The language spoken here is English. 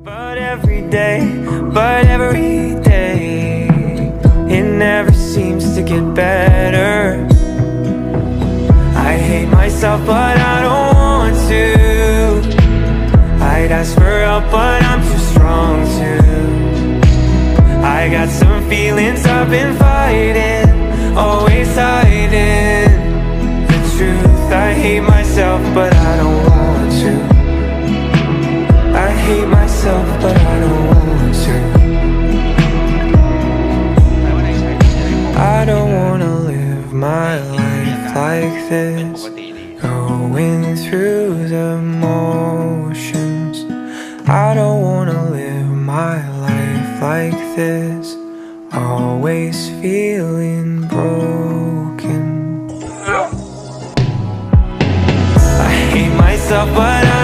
But every day, it never seems to get better. I hate myself, but I don't want to. I'd ask for help, but I'm too strong to. I got some feelings I've been fighting, always hiding the truth. I hate myself, but I don't want to. I hate myself, but I don't want to. I don't wanna live my life like this, going through the motions. I don't wanna live my life like this, always feeling broken. I hate myself, but I